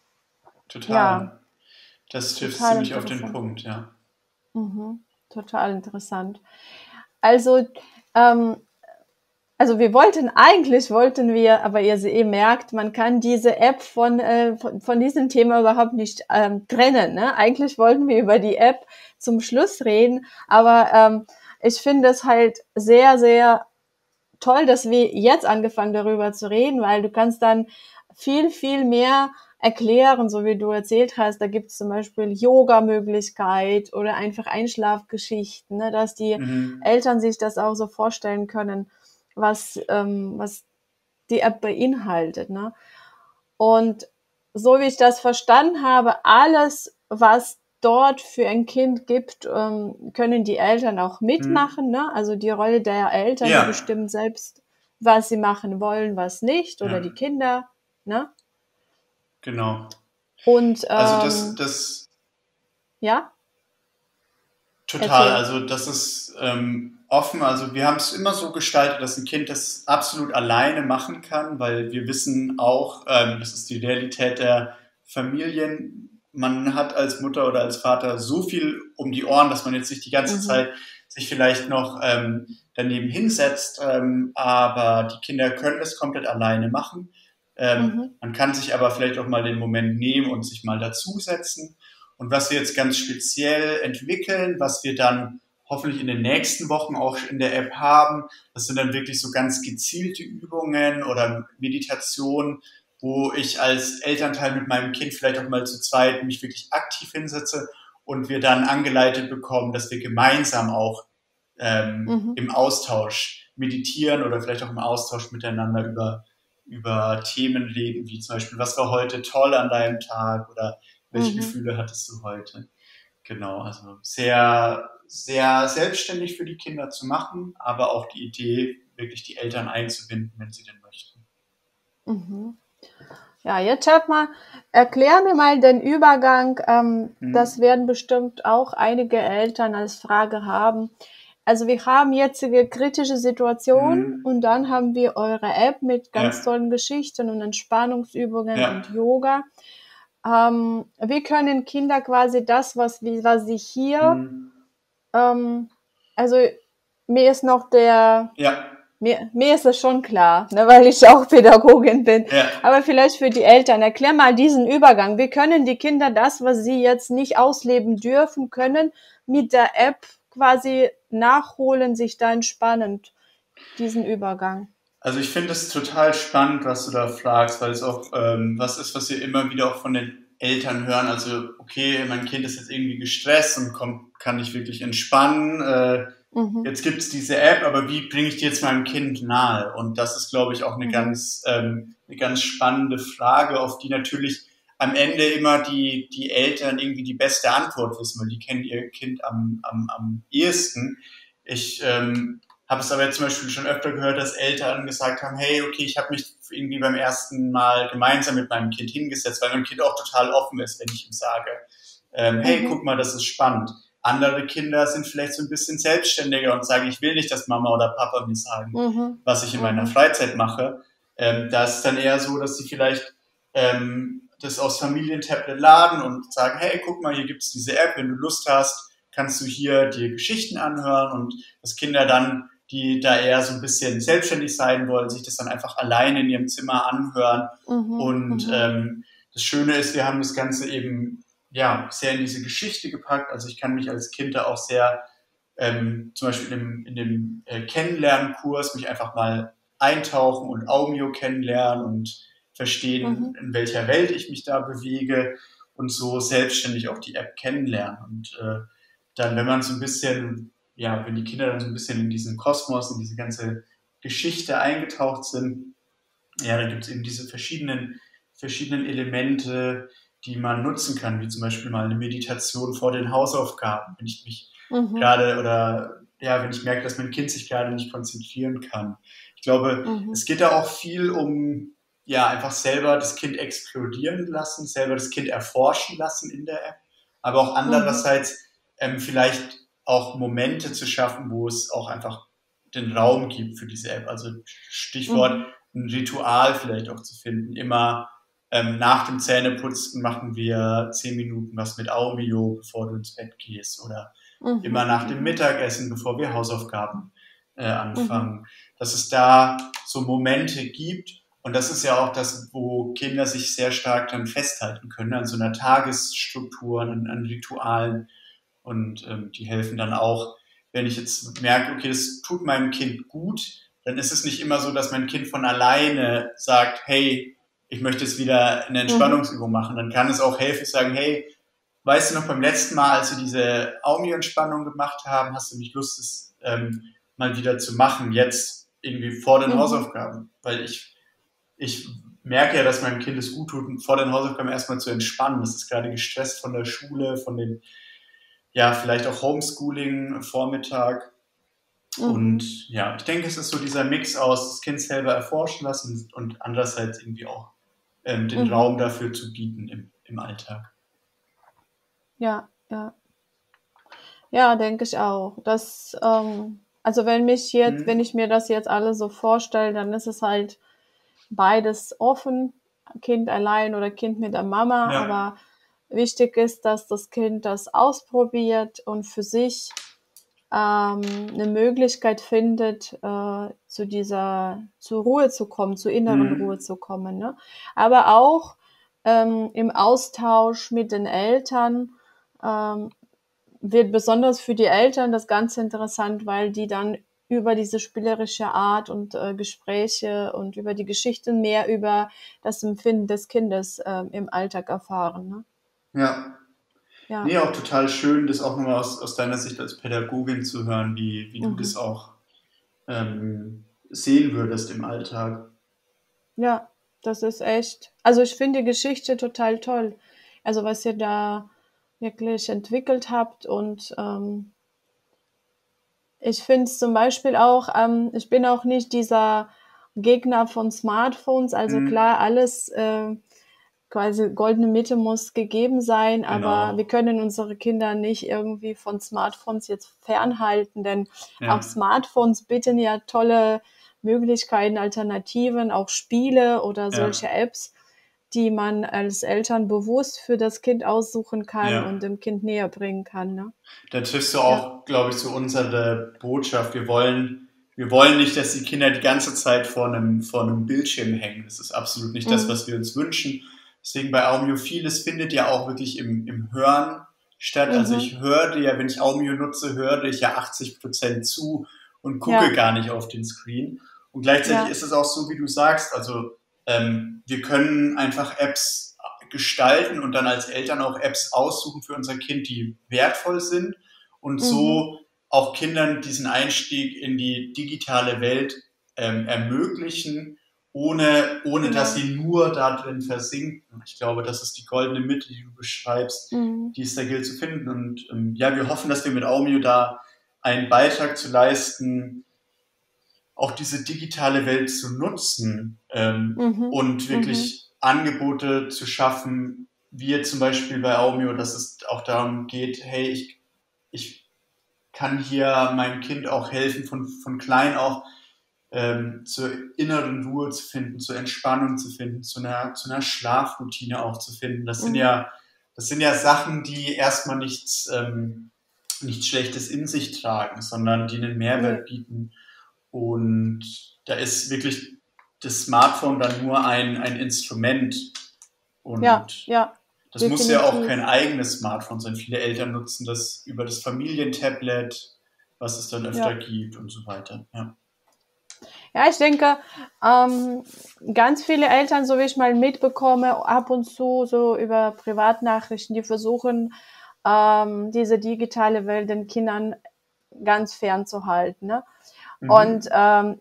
Ja, total. Das trifft total ziemlich auf den interessant. Punkt, ja. Mhm. Total interessant. Also, ähm, also wir wollten eigentlich wollten wir, aber ihr, ihr merkt, man kann diese App von, äh, von, von diesem Thema überhaupt nicht ähm, trennen. Ne? Eigentlich wollten wir über die App zum Schluss reden, aber ähm, ich finde es halt sehr, sehr toll, dass wir jetzt angefangen darüber zu reden, weil du kannst dann viel, viel mehr erklären, so wie du erzählt hast. Da gibt es zum Beispiel Yoga-Möglichkeit oder einfach Einschlafgeschichten, ne, dass die Mhm. Eltern sich das auch so vorstellen können, was, ähm, was die App beinhaltet. Ne? Und so wie ich das verstanden habe, alles, was dort für ein Kind gibt, ähm, können die Eltern auch Mhm. mitmachen. Ne? Also die Rolle der Eltern, die Ja, bestimmen selbst, was sie machen wollen, was nicht, oder die ja, Kinder. Ne? genau. Und Also das, ähm, das ja, total, erzähl. also das ist ähm, offen. Also wir haben es immer so gestaltet, dass ein Kind das absolut alleine machen kann, weil wir wissen auch, ähm, das ist die Realität der Familien. Man hat als Mutter oder als Vater so viel um die Ohren, dass man jetzt nicht die ganze Mhm. Zeit sich vielleicht noch ähm, daneben hinsetzt, ähm, aber die Kinder können das komplett alleine machen. Ähm, Mhm. man kann sich aber vielleicht auch mal den Moment nehmen und sich mal dazusetzen. Und was wir jetzt ganz speziell entwickeln, was wir dann hoffentlich in den nächsten Wochen auch in der App haben, das sind dann wirklich so ganz gezielte Übungen oder Meditationen, wo ich als Elternteil mit meinem Kind vielleicht auch mal zu zweit mich wirklich aktiv hinsetze und wir dann angeleitet bekommen, dass wir gemeinsam auch ähm, Mhm. im Austausch meditieren oder vielleicht auch im Austausch miteinander über, über Themen reden, wie zum Beispiel, was war heute toll an deinem Tag oder welche Mhm. Gefühle hattest du heute? Genau, also sehr, sehr selbstständig für die Kinder zu machen, aber auch die Idee, wirklich die Eltern einzubinden, wenn sie denn möchten. Mhm. Ja, jetzt schaut mal, erklär mir mal den Übergang. Ähm, das Hm? werden bestimmt auch einige Eltern als Frage haben. also wir haben jetzige kritische Situation Mhm. und dann haben wir eure App mit ganz Ja, tollen Geschichten und Entspannungsübungen ja. und Yoga. Ähm, wir können Kinder quasi das, was, wir- was sie hier, Mhm. ähm, also mir ist noch der, Ja, mir, mir ist es schon klar, ne, weil ich auch Pädagogin bin. ja. Aber vielleicht für die Eltern, erklär mal diesen Übergang. Wir können die Kinder das, was sie jetzt nicht ausleben dürfen können, mit der App quasi nachholen, sich da entspannen, diesen Übergang. Also ich finde es total spannend, was du da fragst, weil es auch ähm, was ist, was wir immer wieder auch von den Eltern hören. Also, okay, mein Kind ist jetzt irgendwie gestresst und kommt, kann nicht wirklich entspannen. Äh, Mhm, jetzt gibt es diese App, aber wie bringe ich die jetzt meinem Kind nahe? Und das ist, glaube ich, auch eine mhm, ganz, ähm, eine ganz spannende Frage, auf die natürlich am Ende immer die, die Eltern irgendwie die beste Antwort wissen, weil die kennen ihr Kind am, am, am ehesten. Ich ähm, habe es aber jetzt zum Beispiel schon öfter gehört, dass Eltern gesagt haben, hey, okay, ich habe mich irgendwie beim ersten Mal gemeinsam mit meinem Kind hingesetzt, weil mein Kind auch total offen ist, wenn ich ihm sage, ähm, hey, mhm, guck mal, das ist spannend. Andere Kinder sind vielleicht so ein bisschen selbstständiger und sagen, ich will nicht, dass Mama oder Papa mir sagen, mhm, was ich in meiner mhm, Freizeit mache. Ähm, da ist es dann eher so, dass sie vielleicht ähm, das aus Familientablet laden und sagen, hey, guck mal, hier gibt es diese App, wenn du Lust hast, kannst du hier dir Geschichten anhören und dass Kinder dann, die da eher so ein bisschen selbstständig sein wollen, sich das dann einfach alleine in ihrem Zimmer anhören. mhm, Und mhm, ähm, das Schöne ist, wir haben das Ganze eben ja sehr in diese Geschichte gepackt. Also ich kann mich als Kind da auch sehr ähm, zum Beispiel in dem, in dem äh, Kennenlernkurs mich einfach mal eintauchen und Aumio kennenlernen und verstehen, mhm, in welcher Welt ich mich da bewege und so selbstständig auch die App kennenlernen. Und äh, dann, wenn man so ein bisschen, ja, wenn die Kinder dann so ein bisschen in diesen Kosmos, in diese ganze Geschichte eingetaucht sind, ja, da gibt es eben diese verschiedenen, verschiedenen Elemente, die man nutzen kann, wie zum Beispiel mal eine Meditation vor den Hausaufgaben, wenn ich mich mhm, gerade oder ja, wenn ich merke, dass mein Kind sich gerade nicht konzentrieren kann. Ich glaube, mhm, es geht da auch viel um ja, einfach selber das Kind explodieren lassen, selber das Kind erforschen lassen in der App, aber auch mhm, andererseits ähm, vielleicht auch Momente zu schaffen, wo es auch einfach den Raum gibt für diese App. Also Stichwort mhm, ein Ritual vielleicht auch zu finden. Immer ähm, nach dem Zähneputzen machen wir zehn Minuten was mit Aumio, bevor du ins Bett gehst. Oder immer mhm, nach dem mhm, Mittagessen, bevor wir Hausaufgaben äh, mhm, anfangen. Dass es da so Momente gibt. Und das ist ja auch das, wo Kinder sich sehr stark dann festhalten können, an so einer Tagesstruktur, an, an Ritualen. Und ähm, die helfen dann auch, wenn ich jetzt merke, okay, das tut meinem Kind gut, dann ist es nicht immer so, dass mein Kind von alleine sagt, hey, ich möchte jetzt wieder eine mhm, Entspannungsübung machen. Dann kann es auch helfen, zu sagen, hey, weißt du noch beim letzten Mal, als wir diese Aumi-Entspannung gemacht haben, hast du nicht Lust, es ähm, mal wieder zu machen, jetzt irgendwie vor den mhm, Hausaufgaben? Weil ich, ich merke ja, dass meinem Kind es gut tut, vor den Hausaufgaben erstmal zu entspannen. Das ist gerade gestresst von der Schule, von den, ja, vielleicht auch Homeschooling, Vormittag. mhm, Und ja, ich denke, es ist so dieser Mix aus das Kind selber erforschen lassen und andererseits irgendwie auch ähm, den mhm. Raum dafür zu bieten im, im Alltag. Ja, ja. Ja, denke ich auch. Das, ähm, also wenn mich jetzt, wenn Hm? ich mir das jetzt alles so vorstelle, dann ist es halt beides offen, Kind allein oder Kind mit der Mama, Ja. aber wichtig ist, dass das Kind das ausprobiert und für sich ähm, eine Möglichkeit findet, äh, zu dieser, zur Ruhe zu kommen, zur inneren Ruhe Hm? zu kommen, ne? Aber auch ähm, im Austausch mit den Eltern ähm, wird besonders für die Eltern das Ganze interessant, weil die dann über diese spielerische Art und äh, Gespräche und über die Geschichten mehr über das Empfinden des Kindes äh, im Alltag erfahren. Ne? Ja. Ja, Nee, auch total schön, das auch nochmal aus, aus deiner Sicht als Pädagogin zu hören, wie, wie du das mhm. auch ähm, sehen würdest im Alltag. Ja, das ist echt. Also ich finde die Geschichte total toll. Also was ihr da wirklich entwickelt habt und ähm, ich finde es zum Beispiel auch, ähm, ich bin auch nicht dieser Gegner von Smartphones. Also Hm? klar, alles, äh, quasi goldene Mitte muss gegeben sein, aber wir Genau. können unsere Kinder nicht irgendwie von Smartphones jetzt fernhalten, denn auch Ja, Smartphones bieten ja tolle Möglichkeiten, Alternativen, auch Spiele oder solche ja, Apps, die man als Eltern bewusst für das Kind aussuchen kann und ja. dem Kind näher bringen kann, ne? Da triffst du Ja. auch, glaube ich, so unsere Botschaft. Wir wollen, wir wollen nicht, dass die Kinder die ganze Zeit vor einem, vor einem Bildschirm hängen. Das ist absolut nicht das, Mhm. was wir uns wünschen. Deswegen bei Aumio, vieles findet ja auch wirklich im, im Hören statt. Also Mhm. ich höre ja, wenn ich Aumio nutze, höre ich ja achtzig Prozent zu und gucke Ja, gar nicht auf den Screen. Und gleichzeitig ja. ist es auch so, wie du sagst, also ähm, wir können einfach Apps gestalten und dann als Eltern auch Apps aussuchen für unser Kind, die wertvoll sind und Mhm. so auch Kindern diesen Einstieg in die digitale Welt ähm, ermöglichen, ohne, ohne dass Genau. sie nur da drin versinken. Ich glaube, das ist die goldene Mitte, die du beschreibst, Mhm. die es da gilt zu finden. Und ähm, ja, wir hoffen, dass wir mit Aumio da einen Beitrag zu leisten, auch diese digitale Welt zu nutzen ähm, Mhm. und Mhm. wirklich Angebote zu schaffen, wie jetzt zum Beispiel bei Aumio, dass es auch darum geht, hey, ich, ich kann hier meinem Kind auch helfen, von, von klein auch ähm, zur inneren Ruhe zu finden, zur Entspannung zu finden, zu einer, zu einer Schlafroutine auch zu finden. Das sind Mhm. ja, das sind ja Sachen, die erstmal nichts, ähm, nichts Schlechtes in sich tragen, sondern die einen Nee. Mehrwert bieten. Und da ist wirklich das Smartphone dann nur ein, ein Instrument. Ja, Und ja, das muss ja auch kein definitiv. eigenes Smartphone sein. Viele Eltern nutzen das über das Familientablet, was es dann öfter Ja. gibt und so weiter. Ja. Ja, ich denke, ähm, ganz viele Eltern, so wie ich mal mitbekomme, ab und zu so über Privatnachrichten, die versuchen, ähm, diese digitale Welt den Kindern ganz fernzuhalten, ne? Und Mhm. ähm,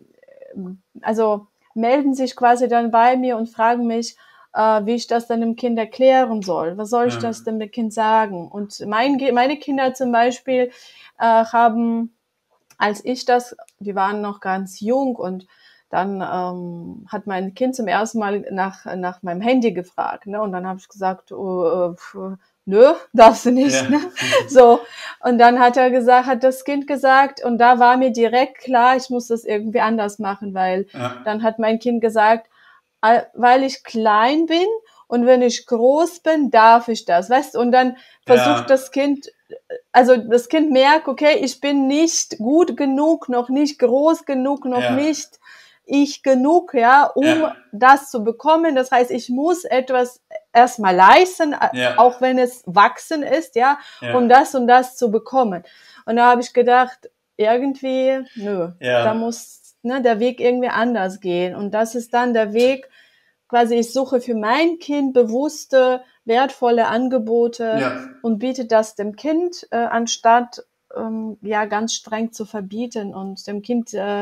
also melden sich quasi dann bei mir und fragen mich, äh, wie ich das dann dem Kind erklären soll. Was soll ich Ja. das dem Kind sagen? Und mein, meine Kinder zum Beispiel äh, haben, als ich das, die waren noch ganz jung und dann ähm, hat mein Kind zum ersten Mal nach, nach meinem Handy gefragt, ne? Und dann habe ich gesagt, oh, äh, pf, nö, darfst du nicht, ne? Ja. So. Und dann hat er gesagt, hat das Kind gesagt, und da war mir direkt klar, ich muss das irgendwie anders machen, weil Ja. dann hat mein Kind gesagt, "Al- weil ich klein bin und wenn ich groß bin, darf ich das, weißt du? Und dann versucht Ja. das Kind, also das Kind merkt, okay, ich bin nicht gut genug, noch nicht groß genug, noch Ja. nicht ich genug, ja, um Ja. das zu bekommen. Das heißt, ich muss etwas erstmal leisten, Ja. auch wenn es wachsen ist, ja, um Ja. das und das zu bekommen. Und da habe ich gedacht, irgendwie, nö, da Ja. muss, ne, der Weg irgendwie anders gehen. Und das ist dann der Weg, quasi ich suche für mein Kind bewusste, wertvolle Angebote Ja. und biete das dem Kind, äh, anstatt ähm, ja ganz streng zu verbieten und dem Kind äh,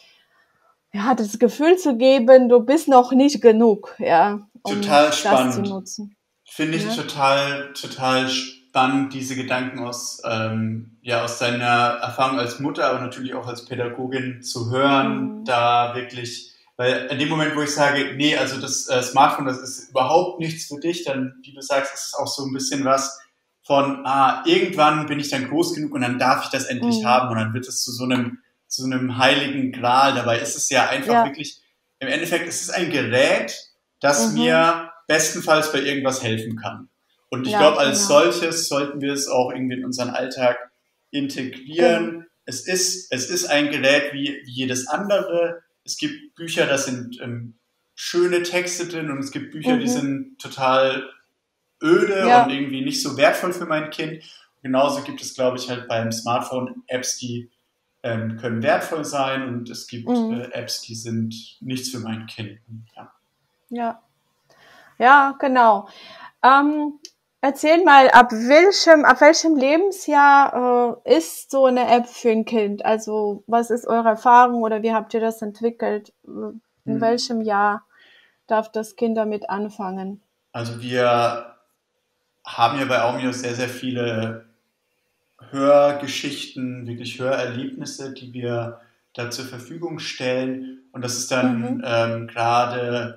ja das Gefühl zu geben, du bist noch nicht genug, ja, um Total das zu spannend. nutzen. Finde ich Ne? total, total spannend, diese Gedanken aus, ähm, ja, aus deiner Erfahrung als Mutter, aber natürlich auch als Pädagogin zu hören, Mhm. da wirklich, weil in dem Moment, wo ich sage, nee, also das äh, Smartphone, das ist überhaupt nichts für dich, dann, wie du sagst, ist es auch so ein bisschen was von, ah, irgendwann bin ich dann groß genug und dann darf ich das endlich Mhm. haben und dann wird es zu so einem, zu so einem heiligen Gral. Dabei ist es ja einfach Ja. wirklich, im Endeffekt ist es ein Gerät, das Mhm. mir bestenfalls bei irgendwas helfen kann. Und ich glaube, Ja, als genau. solches sollten wir es auch irgendwie in unseren Alltag Genau. integrieren. Es ist, es ist ein Gerät wie, wie jedes andere. Es gibt Bücher, da sind ähm, schöne Texte drin und es gibt Bücher, die Mhm. sind total öde und Ja. irgendwie nicht so wertvoll für mein Kind. Genauso gibt es, glaube ich, halt beim Smartphone Apps, die ähm, können wertvoll sein und es gibt Mhm. äh, Apps, die sind nichts für mein Kind. Ja. Ja. Ja, genau. Ähm, erzähl mal, ab welchem, ab welchem Lebensjahr äh, ist so eine App für ein Kind? Also, was ist eure Erfahrung oder wie habt ihr das entwickelt? In Hm. welchem Jahr darf das Kind damit anfangen? Also wir haben ja bei Aumio sehr, sehr viele Hörgeschichten, wirklich Hörerlebnisse, die wir da zur Verfügung stellen. Und das ist dann Mhm. ähm, gerade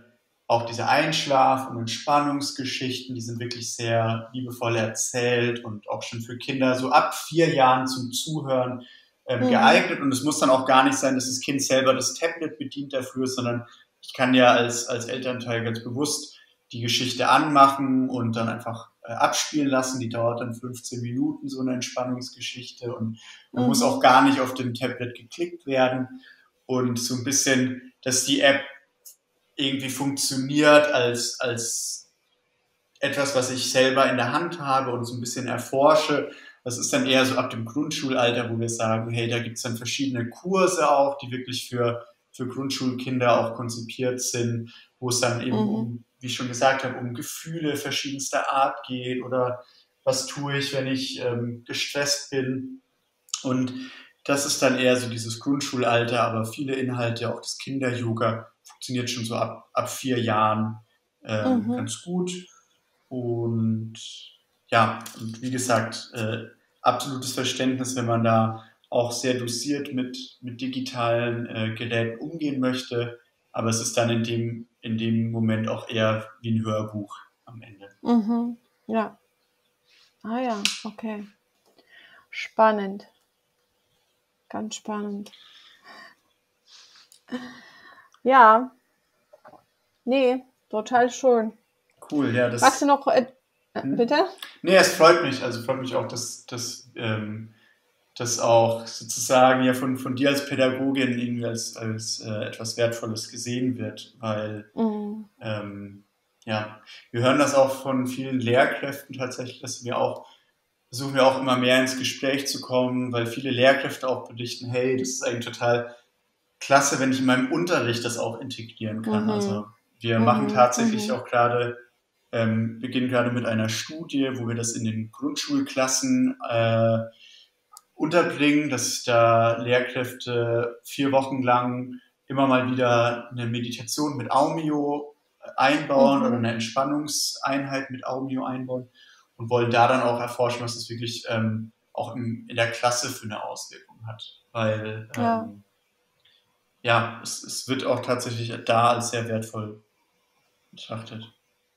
auch diese Einschlaf- und Entspannungsgeschichten, die sind wirklich sehr liebevoll erzählt und auch schon für Kinder so ab vier Jahren zum Zuhören ähm, Mhm. geeignet. Und es muss dann auch gar nicht sein, dass das Kind selber das Tablet bedient dafür, sondern ich kann ja als, als Elternteil ganz bewusst die Geschichte anmachen und dann einfach äh, abspielen lassen. Die dauert dann fünfzehn Minuten, so eine Entspannungsgeschichte. Und da muss auch Mhm. gar nicht auf dem Tablet geklickt werden. Und so ein bisschen, dass die App irgendwie funktioniert als, als etwas, was ich selber in der Hand habe und so ein bisschen erforsche. Das ist dann eher so ab dem Grundschulalter, wo wir sagen, hey, da gibt es dann verschiedene Kurse auch, die wirklich für, für Grundschulkinder auch konzipiert sind, wo es dann eben Mhm. um, wie ich schon gesagt habe, um Gefühle verschiedenster Art geht oder was tue ich, wenn ich ähm, gestresst bin. Und das ist dann eher so dieses Grundschulalter, aber viele Inhalte, auch das Kinder-Yoga, funktioniert schon so ab, ab vier Jahren ähm, Mhm. ganz gut. Und ja, und wie gesagt, äh, absolutes Verständnis, wenn man da auch sehr dosiert mit, mit digitalen äh, Geräten umgehen möchte. Aber es ist dann in dem, in dem Moment auch eher wie ein Hörbuch am Ende. Mhm. Ja. Ah ja, okay. Spannend. Ganz spannend. Ja, nee, total schön. Cool, ja, Magst du das. noch, äh, äh, Hm? bitte? Nee, es freut mich. Also freut mich auch, dass, dass ähm, das auch sozusagen ja von, von dir als Pädagogin irgendwie als, als äh, etwas Wertvolles gesehen wird, weil Mhm. ähm, ja, wir hören das auch von vielen Lehrkräften tatsächlich, dass wir auch versuchen wir auch immer mehr ins Gespräch zu kommen, weil viele Lehrkräfte auch berichten, hey, das ist eigentlich total klasse, wenn ich in meinem Unterricht das auch integrieren kann. Mhm. Also wir machen Mhm. tatsächlich Mhm. auch gerade, ähm, beginnen gerade mit einer Studie, wo wir das in den Grundschulklassen äh, unterbringen, dass da Lehrkräfte vier Wochen lang immer mal wieder eine Meditation mit Aumio einbauen oder Mhm. eine Entspannungseinheit mit Aumio einbauen und wollen da dann auch erforschen, was es wirklich ähm, auch im, in der Klasse für eine Auswirkung hat. Weil Ja. ähm, ja, es, es wird auch tatsächlich da als sehr wertvoll betrachtet.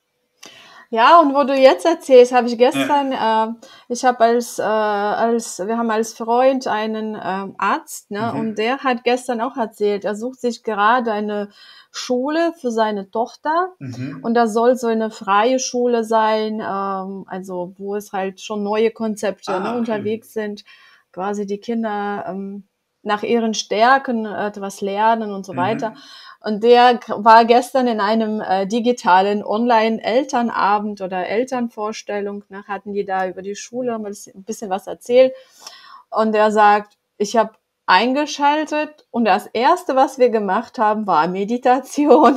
Ja, und wo du jetzt erzählst, habe ich Ja. gestern, äh, ich habe als, äh, als, wir haben als Freund einen ähm, Arzt, ne, und Mhm. der hat gestern auch erzählt, er sucht sich gerade eine Schule für seine Tochter und Mhm. das soll so eine freie Schule sein, ähm, also wo es halt schon neue Konzepte, ne, Ah, okay. unterwegs sind, quasi die Kinder ähm, nach ihren Stärken äh, etwas lernen und so weiter. Mhm. Und der war gestern in einem äh, digitalen Online-Elternabend oder Elternvorstellung. Ne, hatten die da über die Schule ein bisschen was erzählt. Und er sagt, ich habe eingeschaltet und das Erste, was wir gemacht haben, war Meditation.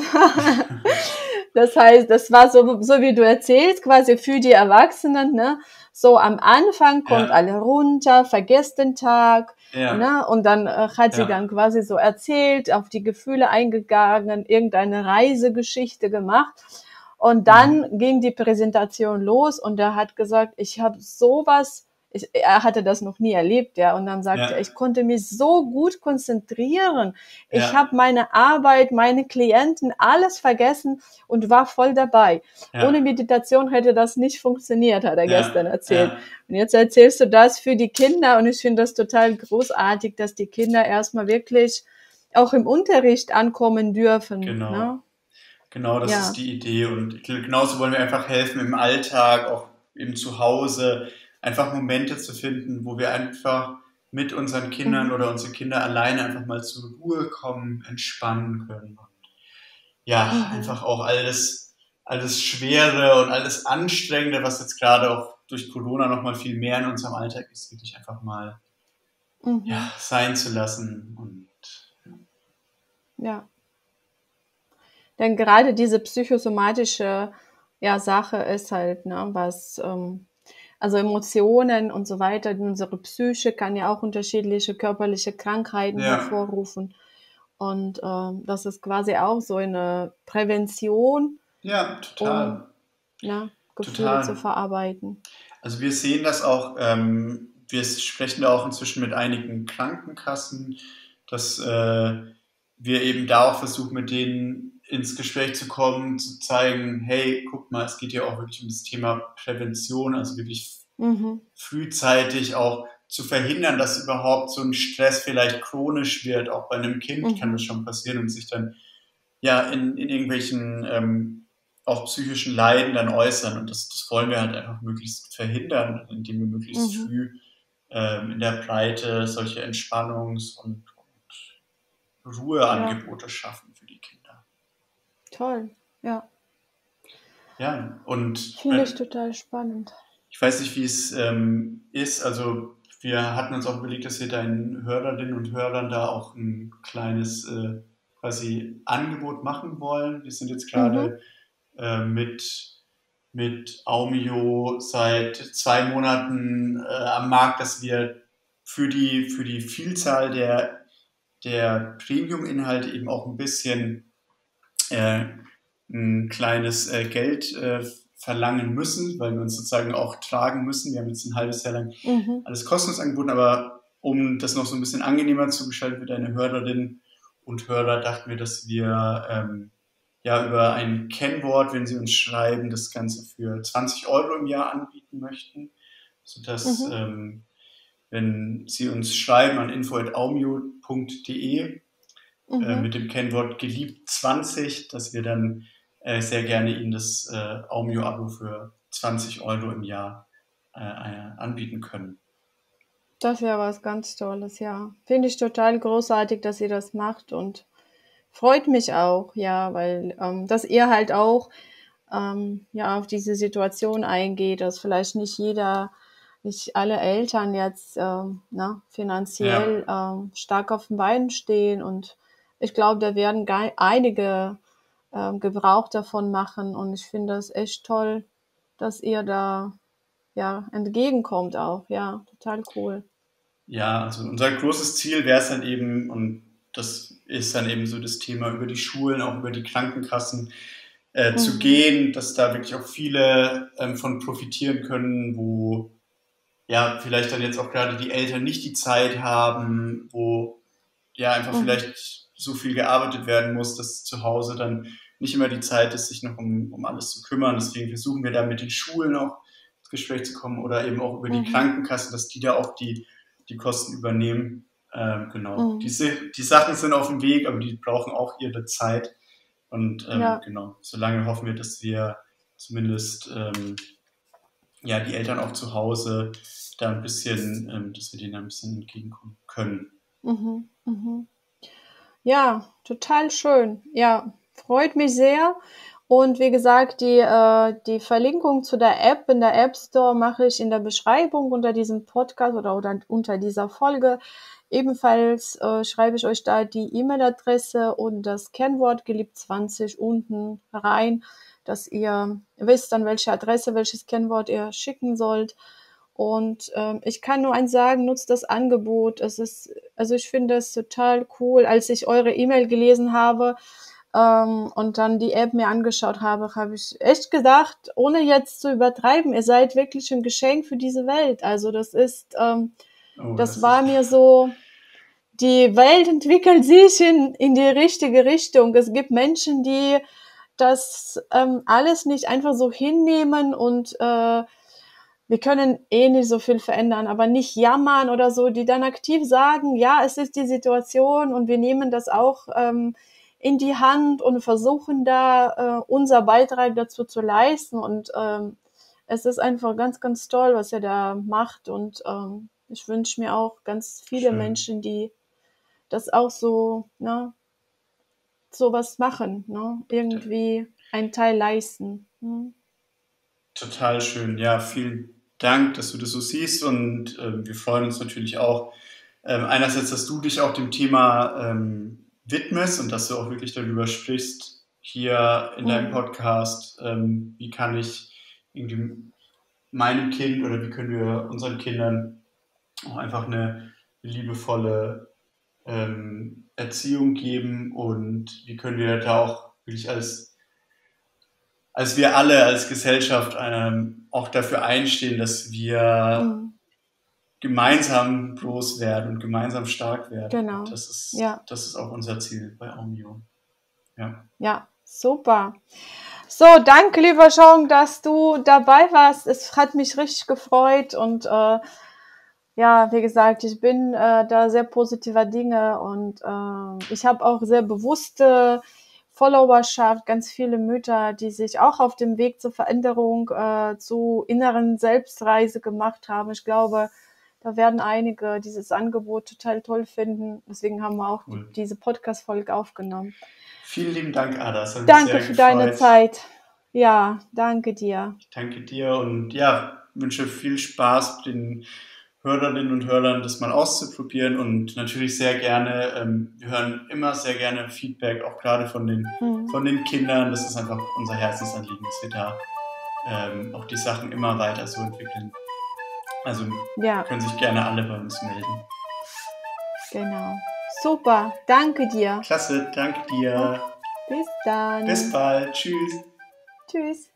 Das heißt, das war so, so wie du erzählst, quasi für die Erwachsenen, ne? So am Anfang kommt Ja, alle runter, vergesst den Tag, ja, ne? Und dann äh, hat sie dann ja. quasi so erzählt, auf die Gefühle eingegangen, irgendeine Reisegeschichte gemacht. Und dann Mhm. ging die Präsentation los und er hat gesagt, ich habe sowas, ich, er hatte das noch nie erlebt, ja. Und dann sagte er, Ja, ich konnte mich so gut konzentrieren. Ich ja, habe meine Arbeit, meine Klienten, alles vergessen und war voll dabei. Ohne ja, Meditation hätte das nicht funktioniert, hat er gestern ja, erzählt. ja, Und jetzt erzählst du das für die Kinder und ich finde das total großartig, dass die Kinder erstmal wirklich auch im Unterricht ankommen dürfen. genau. Ne? Genau, das ist Ja. die Idee. Und genauso wollen wir einfach helfen im Alltag, auch eben zu Hause, einfach Momente zu finden, wo wir einfach mit unseren Kindern Mhm. oder unsere Kinder alleine einfach mal zur Ruhe kommen, entspannen können. Ja, Mhm. einfach auch alles, alles Schwere und alles Anstrengende, was jetzt gerade auch durch Corona nochmal viel mehr in unserem Alltag ist, wirklich einfach mal ja, Mhm. sein zu lassen. Und Ja. Denn gerade diese psychosomatische ja, Sache ist halt, ne, was, ähm, also Emotionen und so weiter, unsere Psyche kann ja auch unterschiedliche körperliche Krankheiten ja, hervorrufen. Und ähm, das ist quasi auch so eine Prävention, ja, um total, ne, Gefühle zu total. verarbeiten. Also wir sehen das auch, ähm, wir sprechen da auch inzwischen mit einigen Krankenkassen, dass äh, wir eben da auch versuchen, mit denen ins Gespräch zu kommen, zu zeigen, hey, guck mal, es geht ja auch wirklich um das Thema Prävention, also wirklich Mhm. frühzeitig auch zu verhindern, dass überhaupt so ein Stress vielleicht chronisch wird. Auch bei einem Kind kann das Mhm. schon passieren und sich dann ja in, in irgendwelchen ähm, auch psychischen Leiden dann äußern. Und das, das wollen wir halt einfach möglichst verhindern, indem wir möglichst Mhm. früh ähm, in der Breite solche Entspannungs- und, und Ja, Ruheangebote schaffen für die Kinder. toll. Ja, Ja, und finde ich wenn, total spannend. ich weiß nicht, wie es ähm, ist. Also wir hatten uns auch überlegt, dass wir deinen Hörerinnen und Hörern da auch ein kleines äh, quasi Angebot machen wollen. Wir sind jetzt Mhm. gerade äh, mit, mit Aumio seit zwei Monaten äh, am Markt, dass wir für die, für die Vielzahl der, der Premium-Inhalte eben auch ein bisschen äh, ein kleines äh, Geld äh, verlangen müssen, weil wir uns sozusagen auch tragen müssen. Wir haben jetzt ein halbes Jahr lang Mhm. alles kostenlos angeboten, aber um das noch so ein bisschen angenehmer zu gestalten für deine Hörerinnen und Hörer, dachten wir, dass wir ähm, ja über ein Kennwort, wenn sie uns schreiben, das Ganze für zwanzig Euro im Jahr anbieten möchten, sodass Mhm. ähm, wenn sie uns schreiben an info at aumio punkt de äh, Mhm. mit dem Kennwort geliebt zwanzig, dass wir dann äh, sehr gerne Ihnen das äh, Aumio-Abo für zwanzig Euro im Jahr äh, äh, anbieten können. Das wäre was ganz Tolles, ja. Finde ich total großartig, dass ihr das macht und freut mich auch, ja, weil ähm, dass ihr halt auch ähm, ja auf diese Situation eingeht, dass vielleicht nicht jeder, nicht alle Eltern jetzt ähm, ne, Ja, finanziell ähm, stark auf den Beinen stehen und ich glaube, da werden gei- einige ähm, Gebrauch davon machen und ich finde das echt toll, dass ihr da ja entgegenkommt auch, ja, total cool. ja, also unser großes Ziel wäre es dann eben, und das ist dann eben so das Thema über die Schulen, auch über die Krankenkassen äh, zu Mhm. gehen, dass da wirklich auch viele ähm, von profitieren können, wo ja vielleicht dann jetzt auch gerade die Eltern nicht die Zeit haben, wo ja einfach Mhm. vielleicht so viel gearbeitet werden muss, dass zu Hause dann nicht immer die Zeit ist, sich noch um, um alles zu kümmern. Deswegen versuchen wir da mit den Schulen auch ins Gespräch zu kommen oder eben auch über die Mhm. Krankenkasse, dass die da auch die, die Kosten übernehmen. Ähm, genau. Mhm. Diese, die Sachen sind auf dem Weg, aber die brauchen auch ihre Zeit. Und ähm, Ja. genau, solange hoffen wir, dass wir zumindest ähm, ja, die Eltern auch zu Hause da ein bisschen, ähm, dass wir denen ein bisschen entgegenkommen können. Mhm. Mhm. Ja, total schön. Ja, freut mich sehr. Und wie gesagt, die, äh, die Verlinkung zu der App in der App Store mache ich in der Beschreibung unter diesem Podcast oder, oder unter dieser Folge. Ebenfalls äh, schreibe ich euch da die E-Mail-Adresse und das Kennwort geliebt zwanzig unten rein, dass ihr wisst, an welche Adresse, welches Kennwort ihr schicken sollt. Und ähm, ich kann nur eins sagen, nutzt das Angebot. Es ist, also ich finde es total cool. Als ich eure E-Mail gelesen habe ähm, und dann die App mir angeschaut habe, habe ich echt gedacht, ohne jetzt zu übertreiben, ihr seid wirklich ein Geschenk für diese Welt. Also das ist, ähm, Oh, das das ist war mir so, die Welt entwickelt sich in, in die richtige Richtung. Es gibt Menschen, die das ähm, alles nicht einfach so hinnehmen und äh, wir können eh nicht so viel verändern, aber nicht jammern oder so, die dann aktiv sagen, ja, es ist die Situation und wir nehmen das auch ähm, in die Hand und versuchen da äh, unser Beitrag dazu zu leisten und ähm, es ist einfach ganz, ganz toll, was er da macht und ähm, ich wünsche mir auch ganz viele schön. Menschen, die das auch so, ne, sowas machen, ne, irgendwie einen Teil leisten. Ne? Total schön. Ja, vielen Dank, dass du das so siehst und ähm, wir freuen uns natürlich auch ähm, einerseits, dass du dich auch dem Thema ähm, widmest und dass du auch wirklich darüber sprichst hier in deinem Mhm. Podcast, ähm, wie kann ich irgendwie meinem Kind oder wie können wir unseren Kindern auch einfach eine liebevolle ähm, Erziehung geben und wie können wir da auch wirklich als als wir alle als Gesellschaft ähm, auch dafür einstehen, dass wir Mhm. gemeinsam groß werden und gemeinsam stark werden. Und Genau. das ist, Ja. das ist auch unser Ziel bei Aumio. Ja. Ja, Super. So, danke, lieber Jean, dass du dabei warst. Es hat mich richtig gefreut und äh, ja, wie gesagt, ich bin äh, da sehr positiver Dinge und äh, ich habe auch sehr bewusste Followerschaft, ganz viele Mütter, die sich auch auf dem Weg zur Veränderung, äh, zu inneren Selbstreise gemacht haben. Ich glaube, da werden einige dieses Angebot total toll finden. Deswegen haben wir auch die, Cool. diese Podcast-Folge aufgenommen. Vielen lieben Dank, Ada. Das hat mich Danke sehr für gefreut. deine Zeit. Ja, danke dir. Ich danke dir und ja, wünsche viel Spaß den Hörerinnen und Hörern, das mal auszuprobieren und natürlich sehr gerne, ähm, wir hören immer sehr gerne Feedback, auch gerade von den, Mhm. von den Kindern. Das ist einfach unser Herzensanliegen, dass wir da ähm, auch die Sachen immer weiter so entwickeln. Also Ja, können sich gerne alle bei uns melden. genau. Super, danke dir. Klasse, danke dir. Bis dann. Bis bald. Tschüss. Tschüss.